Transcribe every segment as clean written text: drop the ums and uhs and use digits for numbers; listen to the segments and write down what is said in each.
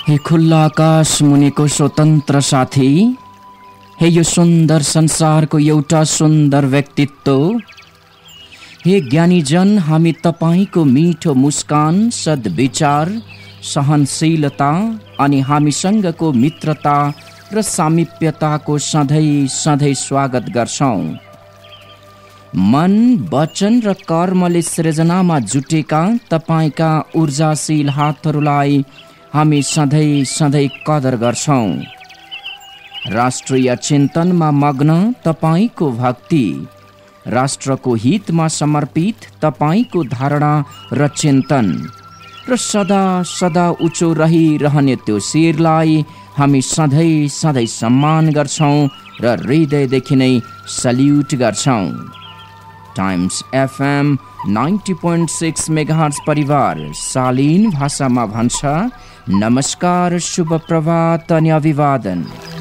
हे खुल्ला आकाश मुनिको स्वतन्त्र साथी, हे यो सुन्दर संसारको एउटा सुन्दर व्यक्तित्व, हे ज्ञानीजन, हामी तपाईको मिठो मुस्कान, सद्विचार, सहनशीलता अनि हामीसँगको मित्रता र सामिप्यताको सधैँ सधैँ स्वागत गर्छौँ। मन, वचन र कर्मले सृजनामा जुटेका तपाईका ऊर्जाशील हातहरूलाई हामी सधैँ सधैँ कदर गर्छौँ। राष्ट्रिय चिन्तनमा मग्न तपाईको भक्ति, राष्ट्रको हितमा समर्पित तपाईको धारणा र चिन्तन र सदा सदा उच्चो रहिरहने त्यो शिरलाई हामी सधैँ सधैँ सम्मान गर्छौँ र हृदयदेखि नै सल्युट गर्छौँ। टाइम्स एफएम 90.6 मेगाहर्ज परिवार शालीन भाषामा भन्छ, नमस्कार, शुभ प्रभात अनि अभिवादन।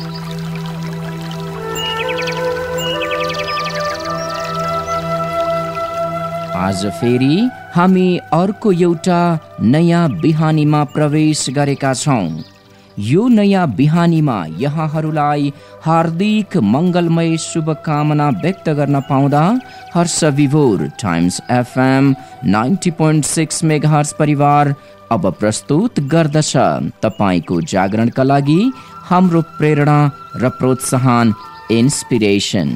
आज फेरि हामी अर्को एउटा नयाँ बिहानीमा प्रवेश गरेका छौँ। यो नयाँ बिहानीमा यहाँहरूलाई हार्दिक मङ्गलमय शुभकामना व्यक्त गर्न पाउँदा हर्ष विभोर टाइम्स एफएम 90.6 मेगाहर्ज परिवार अब प्रस्तुत गर्दछ तपाईको जागरणका लागि हाम्रो प्रेरणा र प्रोत्साहन, इन्स्पिरेसन।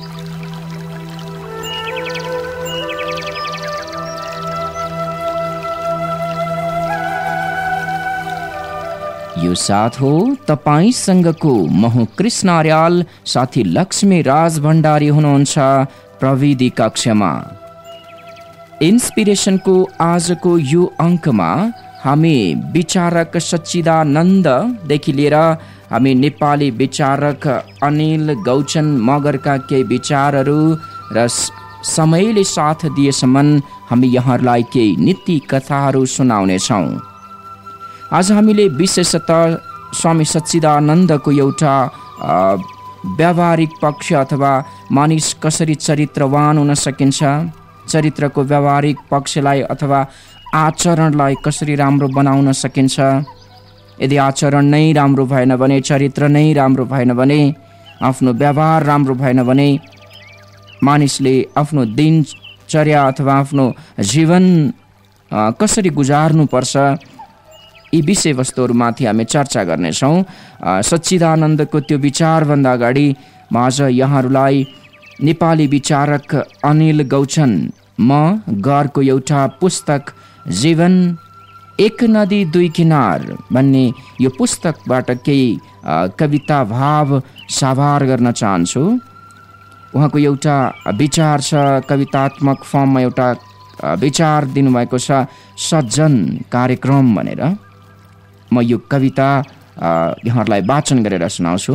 यो साथ हो तपाईसँगको म कृष्ण आर्याल, साथी लक्ष्मी राज भण्डारी हुनुहुन्छ प्रविधि कक्षमा। इन्स्पिरेसनको आजको यो अङ्कमा हामी विचारक सच्चिदानन्ददेखि लिएर हामी नेपाली विचारक अनिल गौचन मगरका केही विचारहरू र समयले साथ दिएसम्म हामी यहाँहरूलाई केही नीति कथाहरू सुनाउनेछौँ। आज हामीले विशेषतः स्वामी सच्चिदानन्दको एउटा व्यावहारिक पक्ष अथवा मानिस कसरी चरित्रवान हुन सकिन्छ, चरित्रको व्यावहारिक पक्षलाई अथवा आचरणलाई कसरी राम्रो बनाउन सकिन्छ, यदि आचरण नै राम्रो भएन भने, चरित्र नै राम्रो भएन भने, आफ्नो व्यवहार राम्रो भएन भने मानिसले आफ्नो दिनचर्या अथवा आफ्नो जीवन कसरी गुजार्नुपर्छ, यी विषयवस्तुहरूमाथि हामी चर्चा गर्नेछौँ। सच्चिदानन्दको त्यो विचारभन्दा अगाडि म आज यहाँहरूलाई नेपाली विचारक अनिल गौचन मगरको एउटा पुस्तक जीवन एक नदी दुई किनार भन्ने यो पुस्तकबाट केही कविता भाव साभार गर्न चाहन्छु। उहाँको एउटा विचार छ, कवितात्मक फर्ममा एउटा विचार दिनुभएको छ, सज्जन कार्यक्रम भनेर। म यो कविता यहाँहरूलाई वाचन गरेर सुनाउँछु।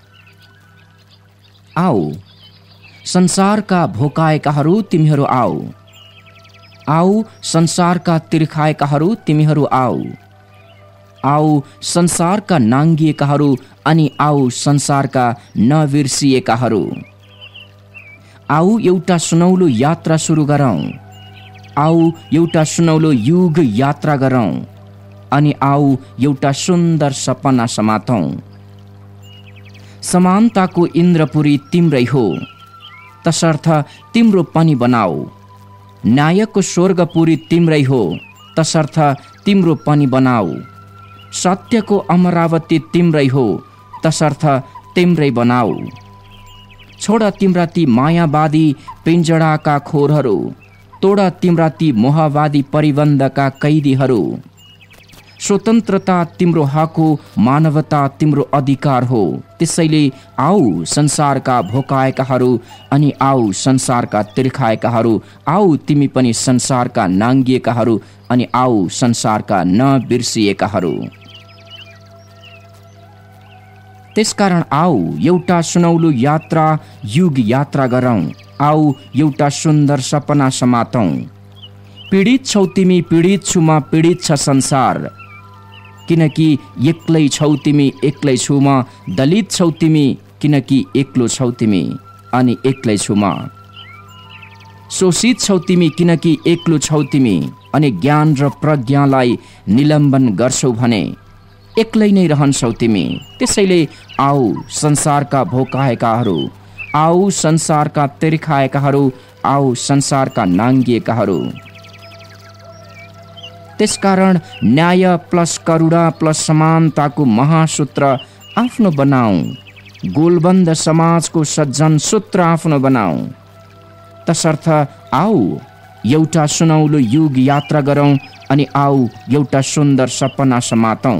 आऊ संसारका भोकाएकाहरू तिमीहरू आऊ, आऊ संसारका तिर्खाएकाहरू तिमीहरू आऊ, आऊ संसारका नाङ्गिएकाहरू अनि आऊ संसारका नबिर्सिएकाहरू, आऊ एउटा सुनौलो यात्रा सुरु गरौँ, आऊ एउटा सुनौलो युग यात्रा गरौँ अनि आऊ एउटा सुन्दर सपना समातौँ। समानताको इन्द्रपुरी तिम्रै हो, तसर्थ तिम्रो पनि बनाऊ, न्यायको स्वर्गपुरी तिम्रै हो, तसर्थ तिम्रो पनि बनाऊ, सत्यको अमरावती तिम्रै हो, तसर्थ तिम्रै बनाऊ। छोड तिम्रा ती मायावादी पिञ्जडाका खोरहरू, तोड तिम्रा ती मोहवादी परिबन्धका कैदीहरू। स्वतन्त्रता तिम्रो हक हो, मानवता तिम्रो अधिकार हो, त्यसैले आऊ संसारका भोकाएकाहरू अनि आऊ संसारका तिर्खाएकाहरू, आऊ तिमी पनि संसारका नाङ्गिएकाहरू अनि आऊ संसारका नबिर्सिएकाहरू। त्यसकारण आऊ एउटा सुनौलो यात्रा युग यात्रा गरौँ, आऊ एउटा सुन्दर सपना समातौँ। पीडित छौ तिमी, पीडित छु म, पीडित छ संसार, किनकि एक्लै छौ तिमी, एक्लै छु म, दलित छौ तिमी, किनकि एक्लो छौ तिमी अनि एक्लै छु म। शोषित छौ तिमी, किनकि एक्लो छौ तिमी अनि ज्ञान र प्रज्ञालाई निलम्बन गर्छौ भने, एक्लै नै रहन्छौ तिमी। त्यसैले आऊ संसारका भोकाएकाहरू, आऊ संसारका तिर्खाएकाहरू, आऊ संसारका नाङ्गिएकाहरू। त्यसकारण न्याय प्लस करुणा प्लस समानताको महासूत्र आफ्नो बनाऊ। गोलबन्द समाजको सज्जन सूत्र आफ्नो बनाऊ। तसर्थ आऊ एउटा सुनौलो युग यात्रा गरौँ अनि आऊ एउटा सुन्दर सपना समातौँ।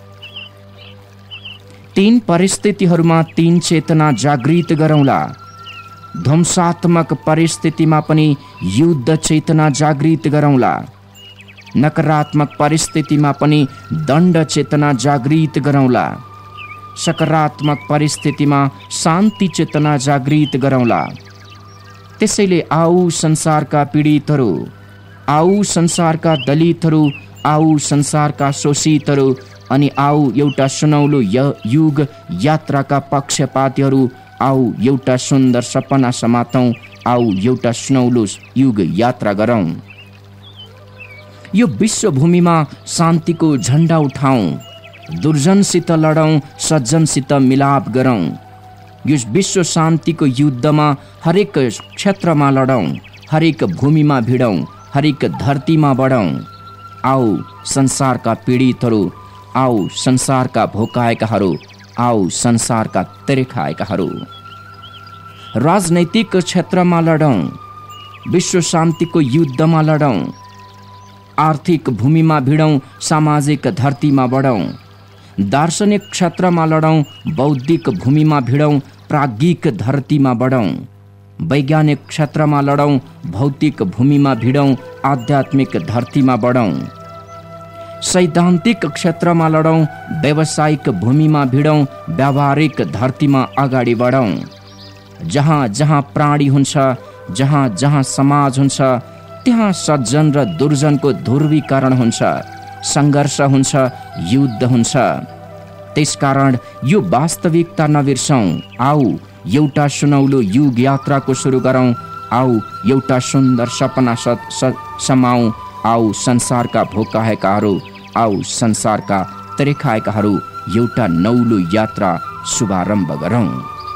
3 परिस्थितिहरूमा 3 चेतना जागृत गरौँला। ध्वंसात्मक परिस्थितिमा पनि युद्ध चेतना जागृत गरौँला। नकारात्मक परिस्थितिमा पनि दण्ड चेतना जागृत गरौँला। सकारात्मक परिस्थितिमा शान्ति चेतना जागृत गरौँला। त्यसैले आऊ संसारका पीडितहरू, आऊ संसारका दलितहरू, आऊ संसारका शोषितहरू अनि आऊ एउटा सुनौलो युग यात्राका पक्षपातीहरू, आऊ एउटा सुन्दर सपना समातौँ। आऊ एउटा सुनौलो युग यात्रा गरौँ। यो विश्वभूमिमा शान्तिको झण्डा उठाउँ। दुर्जनसित लडौँ, सज्जनसित मिलाप गरौँ। यो विश्व शान्तिको युद्धमा हरेक क्षेत्रमा लडौँ, हरेक भूमिमा भिडौँ, हरेक धरतीमा बढौँ। आऊ संसारका पीडितहरू, आऊ संसारका भोकाएकाहरू, आऊ संसारका तिर्खाएकाहरू। राजनैतिक क्षेत्रमा लडौँ, विश्व शान्तिको युद्धमा लडौँ। आर्थिक भूमिमा भिडौँ, सामाजिक धरतीमा बढौँ। दार्शनिक क्षेत्रमा लडौँ, बौद्धिक भूमिमा भिडौँ, प्राज्ञिक धरतीमा बढौँ। वैज्ञानिक क्षेत्रमा लडौँ, भौतिक भूमिमा भिडौँ, आध्यात्मिक धरतीमा बढौँ। सैद्धान्तिक क्षेत्रमा लडौँ, व्यावसायिक भूमिमा भिडौँ, व्यावहारिक धरतीमा अगाडि बढौँ। जहाँ जहाँ प्राणी हुन्छ, जहाँ जहाँ समाज हुन्छ, त्यहाँ सज्जन र दुर्जनको ध्रुवीकरण हुन्छ, सङ्घर्ष हुन्छ, युद्ध हुन्छ। त्यसकारण यो वास्तविकता नबिर्सौँ। आऊ एउटा सुनौलो युग यात्राको सुरु गरौँ। आऊ एउटा सुन्दर सपना समाऊ। आऊ संसारका भोकाएकाहरू, आऊ संसारका तिर्खाएकाहरू एउटा नौलो यात्रा शुभारम्भ गरौँ।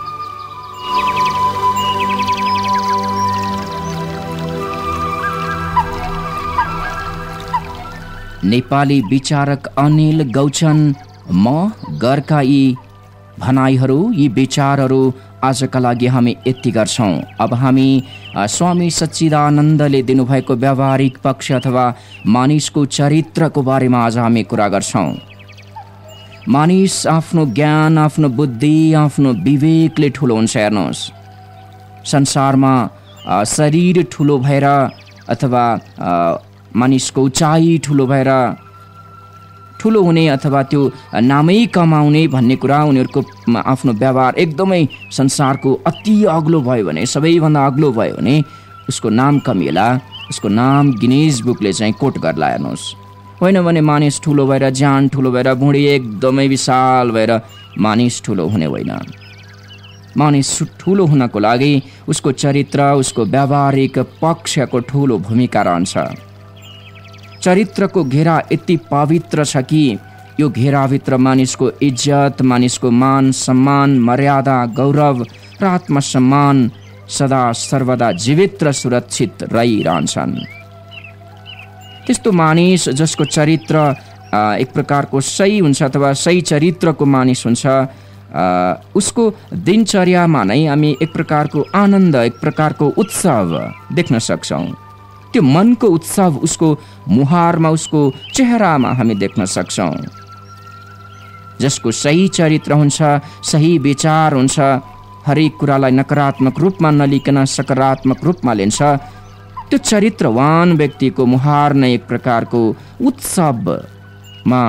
नेपाली विचारक अनिल गौचन म गरका यी भनाइहरू, यी विचारहरू आजका लागि हामी यति गर्छौँ। अब हामी स्वामी सच्चिदानन्दले दिनुभएको व्यावहारिक पक्ष अथवा मानिसको चरित्रको बारेमा आज हामी कुरा गर्छौँ। मानिस आफ्नो ज्ञान, आफ्नो बुद्धि, आफ्नो विवेकले ठुलो हुन्छ। हेर्नुहोस्, संसारमा शरीर ठुलो भएर अथवा मानिसको उचाइ ठुलो भएर ठुलो हुने अथवा त्यो नामै कमाउने भन्ने कुरा, उनीहरूको आफ्नो व्यवहार एकदमै संसारको अति अग्लो भयो भने, सबैभन्दा अग्लो भयो भने उसको नाम कमिएला, उसको नाम गिनिज बुकले चाहिँ कोट गर्ला। हेर्नुहोस्, होइन भने मानिस ठुलो भएर, ज्यान ठुलो भएर, भुँडी एकदमै विशाल भएर मानिस ठुलो हुने होइन। मानिस ठुलो हुनको लागि उसको चरित्र, उसको व्यावहारिक पक्षको ठुलो भूमिका रहन्छ। चरित्रको घेरा यति पवित्र छ कि यो घेराभित्र मानिसको इज्जत, मानिसको मान सम्मान, मर्यादा, गौरव र आत्मसम्मान सदा सर्वदा जीवित र सुरक्षित रहिरहन्छन्। त्यस्तो मानिस जसको चरित्र एक प्रकारको सही हुन्छ अथवा सही चरित्रको मानिस हुन्छ, उसको दिनचर्यामा नै हामी एक प्रकारको आनन्द, एक प्रकारको उत्सव देख्न सक्छौँ। त्यो मनको उत्सव उसको मुहारमा, उसको चेहरामा हामी देख्न सक्छौँ। जसको सही चरित्र हुन्छ, सही विचार हुन्छ, हरेक कुरालाई नकारात्मक रूपमा नलिकन सकारात्मक रूपमा लिन्छ, त्यो चरित्रवान व्यक्तिको मुहार नै एक प्रकारको उत्सवमा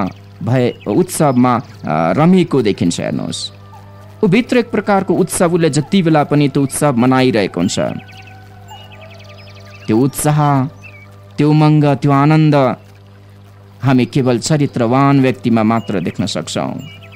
रमेको देखिन्छ। हेर्नुहोस्, ऊ भित्र एक प्रकारको उत्सव, उसले जति बेला पनि त्यो उत्सव मनाइरहेको हुन्छ। त्यो उत्साह, त्यो उमङ्ग, त्यो आनन्द हामी केवल चरित्रवान व्यक्तिमा मात्र देख्न सक्छौँ।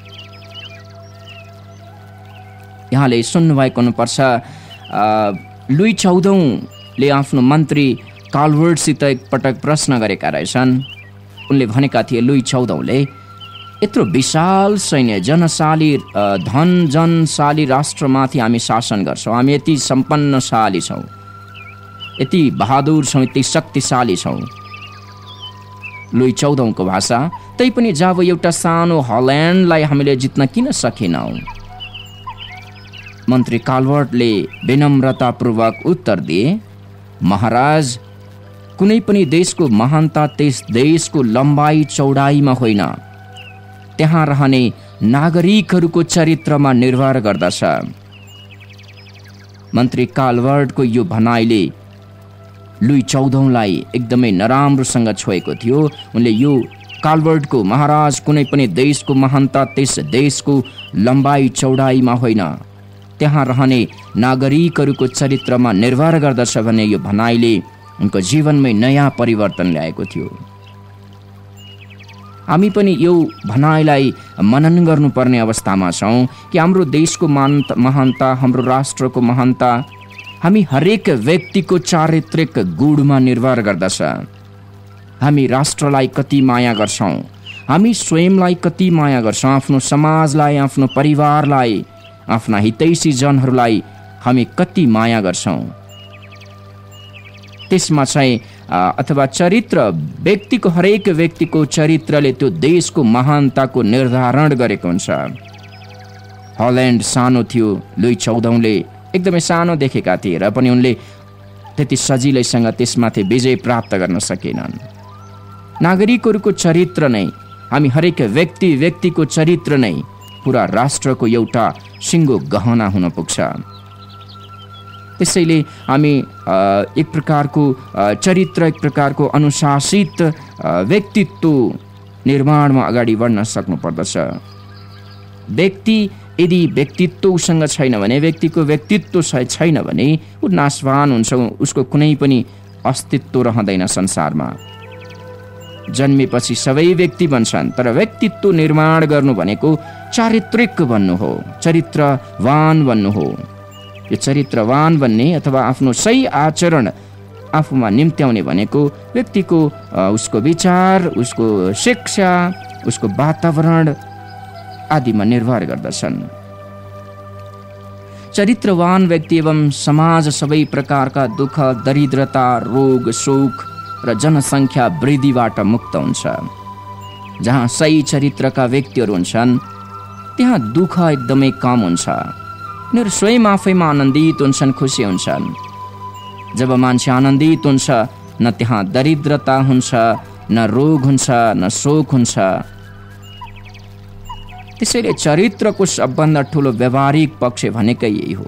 यहाँले सुन्नुभएको हुनुपर्छ, लुई 14ले आफ्नो मन्त्री काल्भर्टसित एकपटक प्रश्न गरेका रहेछन्। उनले भनेका थिए, लुई 14ले यत्रो विशाल सैन्य जनशाली धन जनशाली राष्ट्रमाथि हामी शासन गर्छौँ, हामी यति सम्पन्नशाली छौँ, यति बहादुर छौँ, यति शक्तिशाली छौँ। लुई 14 को भाषा, तैपनि जब एउटा सानो हल्यान्डलाई हामीले जित्न किन सकेनौँ? मन्त्री काल्भर्टले विनम्रतापूर्वक उत्तर दिए, महाराज, कुनै पनि देशको महानता त्यस देशको लम्बाइ चौडाइमा होइन, त्यहाँ रहने नागरिकहरूको चरित्रमा निर्भर गर्दछ। मन्त्री काल्भर्टको यो भनाइले लुई 14लाई एकदमै नराम्रोसँग छोएको थियो। उनले यो काल्भर्टको, महाराज, कुनै पनि देशको महानता त्यस देशको लम्बाइ चौडाइमा होइन, त्यहाँ रहने नागरिकहरूको चरित्रमा निर्भर गर्दछ भन्ने यो भनाइले उनको जीवनमै नयाँ परिवर्तन ल्याएको थियो। हामी पनि यो भनाइलाई मनन गर्नुपर्ने अवस्थामा छौँ कि हाम्रो देशको महानता, हाम्रो राष्ट्रको महानता हामी हरेक व्यक्तिको चारित्रिक गुणमा निर्भर गर्दछ। हामी राष्ट्रलाई कति माया गर्छौँ, हामी स्वयंलाई कति माया गर्छौँ, आफ्नो समाजलाई, आफ्नो परिवारलाई, आफ्ना हितैषी जनहरूलाई हामी कति माया गर्छौँ, त्यसमा चाहिँ अथवा चरित्र, व्यक्तिको, हरेक व्यक्तिको चरित्रले त्यो देशको महानताको निर्धारण गरेको हुन्छ। हल्यान्ड सानो थियो, लुई 14ले एकदमै सानो देखेका थिए र पनि उनले त्यति सजिलैसँग त्यसमाथि विजय प्राप्त गर्न सकेनन्। नागरिकहरूको चरित्र नै, हामी हरेक व्यक्तिको चरित्र नै पुरा राष्ट्रको एउटा सिङ्गो गहना हुन पुग्छ। त्यसैले हामी एक प्रकारको चरित्र, एक प्रकारको अनुशासित व्यक्तित्व निर्माणमा अगाडि बढ्न सक्नुपर्दछ। व्यक्ति यदि व्यक्तित्व उसँग छैन भने, व्यक्तिको व्यक्तित्व छैन भने ऊ नाशवान हुन्छ, उसको कुनै पनि अस्तित्व रहँदैन संसारमा। जन्मेपछि सबै व्यक्ति बन्छन्, तर व्यक्तित्व निर्माण गर्नु भनेको चारित्रिक बन्नु हो, चरित्रवान बन्नु हो। यो चरित्रवान बन्ने अथवा आफ्नो सही आचरण आफूमा निम्त्याउने भनेको व्यक्तिको उसको विचार, उसको शिक्षा, उसको वातावरण आदिमा निर्भर गर्दछन्। चरित्रवान व्यक्ति एवं समाज सबै प्रकारका दुःख, दरिद्रता, रोग, शोक र जनसङ्ख्या वृद्धिबाट मुक्त हुन्छ। जहाँ सही चरित्रका व्यक्तिहरू हुन्छन् त्यहाँ दुःख एकदमै कम हुन्छ। उनीहरू स्वयं आफैमा आनन्दित हुन्छन्, खुसी हुन्छन्। जब मान्छे आनन्दित हुन्छ, न त्यहाँ दरिद्रता हुन्छ, न रोग हुन्छ, न शोक हुन्छ। त्यसैले चरित्रको सबभन्दा ठुलो व्यावहारिक पक्ष भनेकै यही हो।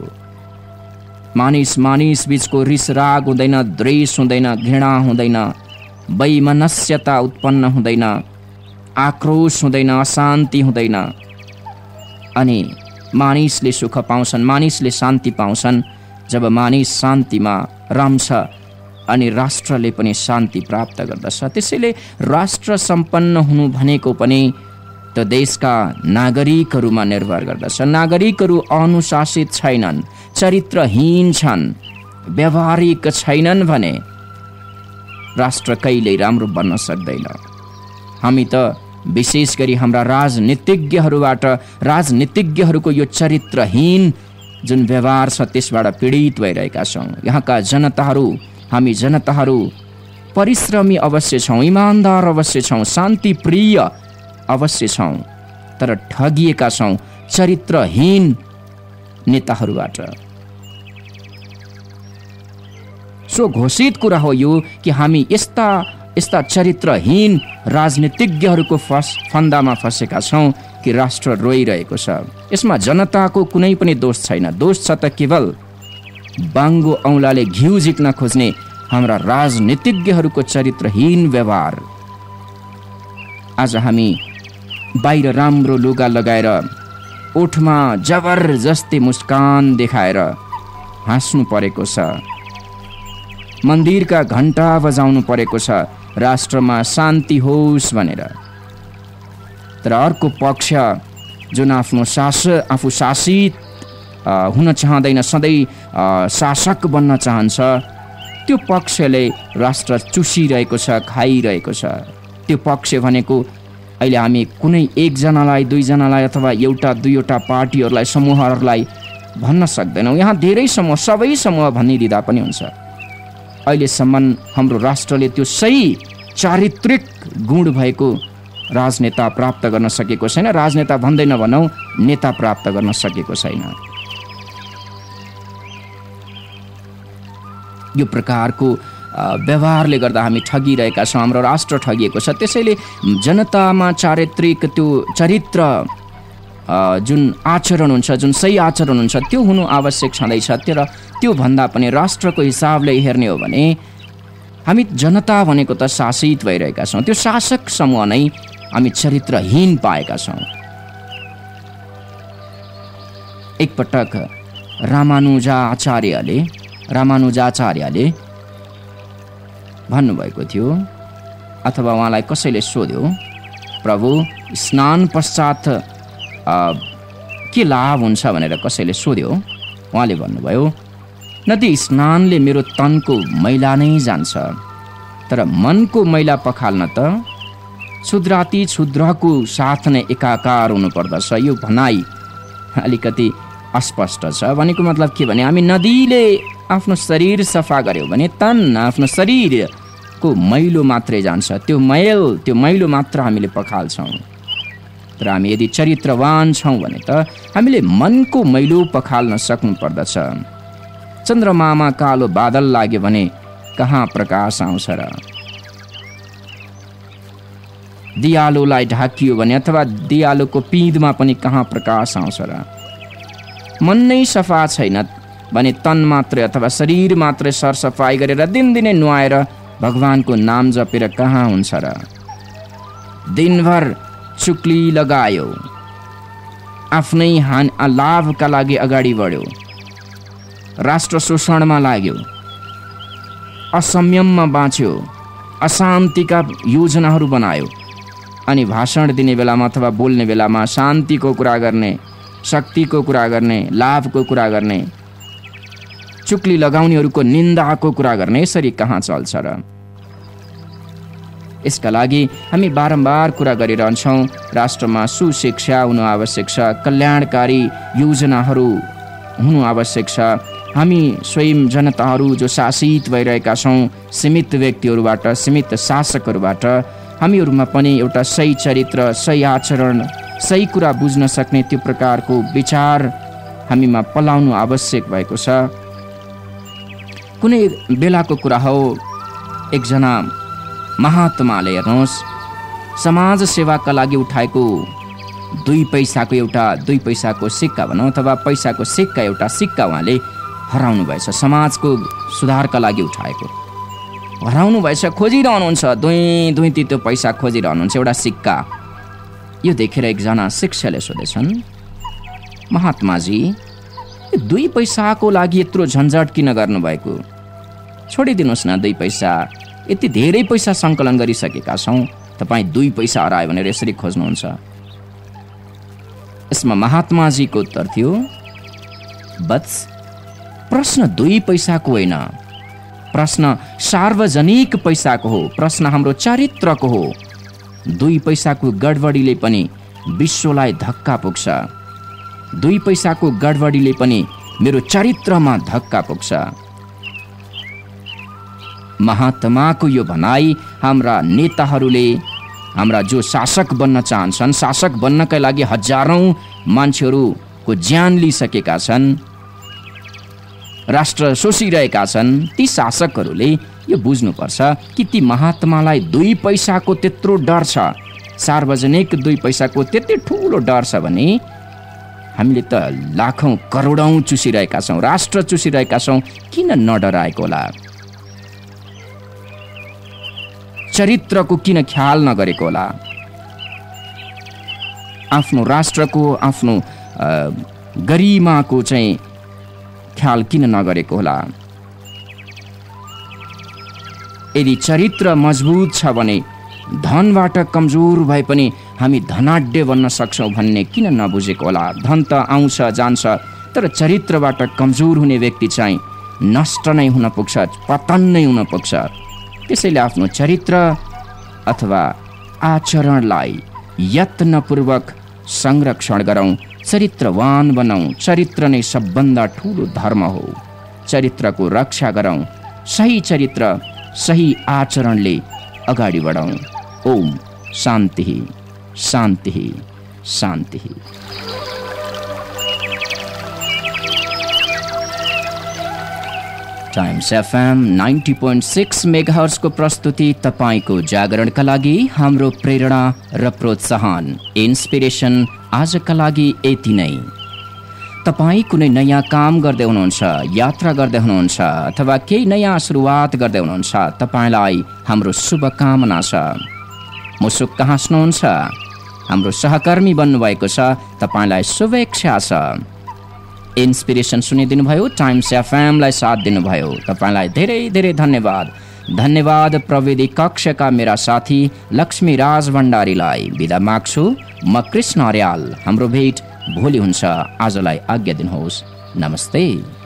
मानिस बीचको रिस राग हुँदैन, द्वेष हुँदैन, घृणा हुँदैन, वैमनस्यता उत्पन्न हुँदैन, आक्रोश हुँदैन, अशान्ति हुँदैन। अनि मानिसले सुख पाउँछन्, मानिसले शान्ति पाउँछन् जब मानिस शान्तिमा रम्छ अनि राष्ट्रले पनि शान्ति प्राप्त गर्दछ। त्यसैले राष्ट्र सम्पन्न हुनु भनेको पनि त्यो देशका नागरिकहरूमा निर्भर गर्दछ। नागरिकहरू अनुशासित छैनन्, चरित्रहीन छन्, व्यावहारिक छैनन् भने राष्ट्र कहिल्यै राम्रो बन्न सक्दैन। हामी त विशेष गरी हाम्रा राजनीतिज्ञहरूको यो चरित्रहीन जुन व्यवहार छ त्यसबाट पीडित भइरहेका छौँ। यहाँका जनताहरू, हामी जनताहरू परिश्रमी अवश्य छौँ, इमान्दार अवश्य छौँ, शान्तिप्रिय अवश्य छौँ, तर ठगिएका छौँ चरित्रहीन नेताहरूबाट। सो घोषित कुरा हो यो कि हामी यस्ता चरित्रहीन राजनीतिज्ञहरूको फन्दामा फँसेका छौँ कि राष्ट्र रोइरहेको छ। यसमा जनताको कुनै पनि दोष छैन। दोष छ त केवल बाङ्गो औँलाले घिउ झिक्न खोज्ने हाम्रा राजनीतिज्ञहरूको चरित्रहीन व्यवहार। आज हामी बाहिर राम्रो लुगा लगाएर, ओठमा जबरजस्ती मुस्कान देखाएर हाँस्नु परेको छ, मन्दिरका घण्टा बजाउनु परेको छ राष्ट्रमा शान्ति होस् भनेर। तर अर्को पक्ष जुन आफू शासित हुन चाहँदैन, सधैँ शासक बन्न चाहन्छ, त्यो पक्षले राष्ट्र चुसिरहेको छ, खाइरहेको छ। त्यो पक्ष भनेको अहिले हामी कुनै एकजनालाई, दुईजनालाई अथवा एउटा दुईवटा पार्टीहरूलाई, समूहहरूलाई भन्न सक्दैनौँ। यहाँ धेरै समूह, सबै समूह भनिदिँदा पनि हुन्छ। अहिलेसम्म हाम्रो राष्ट्रले त्यो सही चारित्रिक गुण भएको राजनेता प्राप्त गर्न सकेको छैन। राजनेता भन्दै नभनौँ, नेता प्राप्त गर्न सकेको छैन। यो प्रकारको व्यवहारले गर्दा हामी ठगिरहेका छौँ, हाम्रो राष्ट्र ठगिएको छ। त्यसैले जनतामा चारित्रिक त्यो चरित्र जुन आचरण हुन्छ, जुन सही आचरण हुन्छ, त्यो हुनु आवश्यक छँदैछ। तर त्यो भन्दा पनि राष्ट्रको हिसाबले हेर्ने हो भने हामी जनता भनेको त शासित भइरहेका छौँ। त्यो शासक समूह नै हामी चरित्रहीन पाएका छौँ। एकपटक रामानुजाचार्यले भन्नुभएको थियो, अथवा उहाँलाई कसैले सोध्यो, प्रभु स्नान पश्चात के लाभ हुन्छ भनेर कसैले सोध्यो। उहाँले भन्नुभयो, नदी स्नानले मेरो तनको मैला नै जान्छ, तर मनको मैला पखाल्न त क्षुद्राति क्षुद्रको साथ नै एकाकार हुनुपर्दछ। यो भनाइ अलिकति अस्पष्ट छ। भनेको मतलब के भने हामी नदीले आफ्नो शरीर सफा गर्यो भने तन, आफ्नो शरीरको मैलो मात्रै जान्छ, त्यो मैलो मात्र हामीले पखाल्छौँ। तर हामी यदि चरित्रवान छौँ भने त हामीले मनको मैलो पखाल्न सक्नुपर्दछ। चन्द्रमामा कालो बादल लाग्यो भने कहाँ प्रकाश आउँछ र? दियालोलाई ढाकियो भने अथवा दियालोको पिँधमा पनि कहाँ प्रकाश आउँछ र? मन नै सफा छैन भने तन मात्रै अथवा शरीर मात्रै सरसफाइ गरेर दिनदिनै नुहाएर भगवानको नाम जपेर कहाँ हुन्छ र? दिनभर चुक्ली लगायो, आफ्नै लाभका लागि अगाडि बढ्यो, राष्ट्र शोषणमा लाग्यो, असंयममा बाँच्यो, अशान्तिका योजनाहरू बनायो, अनि भाषण दिने बेलामा अथवा बोल्ने बेलामा शान्तिको कुरा गर्ने, शक्तिको कुरा गर्ने, लाभको कुरा गर्ने, चुक्ली लगाउनेहरूको निन्दाको कुरा गर्ने, यसरी कहाँ चल्छ र? यसका लागि हामी बारम्बार कुरा गरिरहन्छौँ, राष्ट्रमा सुशिक्षा हुनु आवश्यक छ, कल्याणकारी योजनाहरू हुनु आवश्यक छ। हामी स्वयं जनताहरू जो शासित भइरहेका छौँ, सीमित व्यक्तिहरूबाट, सीमित शासकहरूबाट, हामीहरूमा पनि एउटा सही चरित्र, सही आचरण, सही कुरा बुझ्न सक्ने त्यो प्रकारको विचार हामीमा पलाउनु आवश्यक भएको छ। कुनै बेलाको कुरा हो, एकजना महात्माले हेर्नुहोस्, समाज सेवाका लागि उठाएको 2 पैसाको सिक्का भनौँ अथवा पैसाको सिक्का, एउटा सिक्का उहाँले हराउनु भएछ। समाजको सुधारका लागि उठाएको हराउनु भएछ, खोजिरहनुहुन्छ, दुई त्यो पैसा खोजिरहनुहुन्छ, एउटा सिक्का। यो देखेर एकजना शिष्यले सोधेछन्, महात्माजी 2 पैसाको लागि यत्रो झन्झट किन गर्नुभएको? छोडिदिनुहोस् न 2 पैसा, यति धेरै पैसा सङ्कलन गरिसकेका छौँ, तपाईँ 2 पैसा हरायो भनेर यसरी खोज्नुहुन्छ? यसमा महात्माजीको उत्तर थियो, बत्स, प्रश्न 2 पैसाको होइन, प्रश्न सार्वजनिक पैसाको हो, प्रश्न हाम्रो चरित्रको हो। 2 पैसाको गडबडीले पनि विश्वलाई धक्का पुग्छ, 2 पैसाको गडबडीले पनि मेरो चरित्रमा धक्का पुग्छ। महात्माको यो भनाइ हाम्रा नेताहरूले, हाम्रा जो शासक बन्न चाहन्छन्, शासक बन्नका लागि हजारौं मान्छेहरूको ज्यान लिइसकेका छन्, राष्ट्र शोषिरहेका छन्, ती शासकहरूले यो बुझ्नुपर्छ कि ती महात्मालाई 2 पैसाको त्यत्रो डर छ, सार्वजनिक 2 पैसाको त्यति ठुलो डर छ भने हामीले त लाखौं करोडौं चुसिरहेका छौँ, राष्ट्र चुसिरहेका छौँ, किन नडराएको होला? चरित्रको किन ख्याल नगरेको होला? आफ्नो राष्ट्रको, आफ्नो गरिमाको चाहिँ ख्याल किन नगरेको होला? यदि चरित्र मजबुत छ भने धनबाट कमजोर भए पनि हामी धनाढ्य बन्न सक्छौँ भन्ने किन नबुझेको होला? धन त आउँछ जान्छ, तर चरित्रबाट कमजोर हुने व्यक्ति चाहिँ नष्ट नै हुन पुग्छ, पतन नै हुन पुग्छ। त्यसैले आफ्नो चरित्र अथवा आचरणलाई यत्नपूर्वक संरक्षण गरौँ, चरित्रवान बनाऊ। चरित्र नै सबभन्दा ठुलो धर्म हो। चरित्रको रक्षा गरौँ, सही चरित्र सही आचरणले अगाडि बढौँ। ओम शान्ति शान्ति शान्ति। टाइम्स एफएम 90.6 मेगाहर्ज को प्रस्तुति तपाईको जागरणका लागि हाम्रो प्रेरणा र प्रोत्साहन इन्स्पिरेसन आजका लागि यति नै। तपाई कुनै नयाँ काम गर्दै हुनुहुन्छ, यात्रा गर्दै हुनुहुन्छ अथवा केही नयाँ सुरुवात गर्दै हुनुहुन्छ, तपाईलाई हाम्रो शुभकामना छ। मुसुक्क हाँस्नुहुन्छ, हाम्रो सहकर्मी बन्नुभएको छ, तपाईलाई शुभेच्छा छ। इन्स्पिरेसन सुनिदिनु भयो, टाइम्स एफएमलाई साथ दिनुभयो, तपाईलाई धेरै धेरै धन्यवाद। धन्यवाद प्रविधि कक्षका मेरा साथी लक्ष्मी राज भण्डारीलाई। बिदा माग्छु म कृष्ण अर्याल। हाम्रो भेट भोलि हुन्छ। आजलाई आज्ञा दिनुहोस्। नमस्ते।